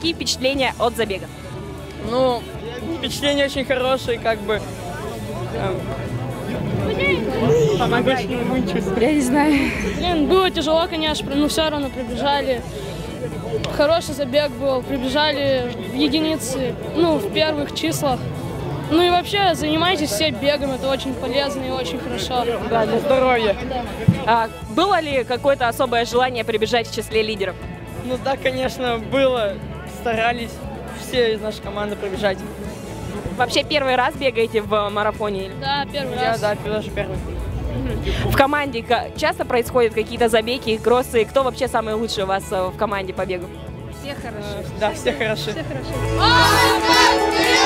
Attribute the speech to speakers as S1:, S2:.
S1: какие впечатления от забега?
S2: Ну, впечатления очень хорошие, как бы.
S1: Помогай.
S3: Я не знаю.
S4: Блин, было тяжело, конечно, но все равно прибежали. Хороший забег был, прибежали в единицы, ну, в первых числах. Ну и вообще занимайтесь все бегом, это очень полезно и очень хорошо.
S2: Да, для здоровья.
S1: Было ли какое-то особое желание прибежать в числе лидеров?
S2: Ну да, конечно, было. Старались все из нашей команды пробежать.
S1: Вообще первый раз бегаете в марафоне?
S4: Да, первый
S2: Я,
S4: раз.
S2: да, даже первый.
S1: В команде часто происходят какие-то забеги, кроссы? Кто вообще самый лучший у вас в команде по бегу?
S3: Все хорошо.
S2: Да, все хороши.
S4: Все хорошо.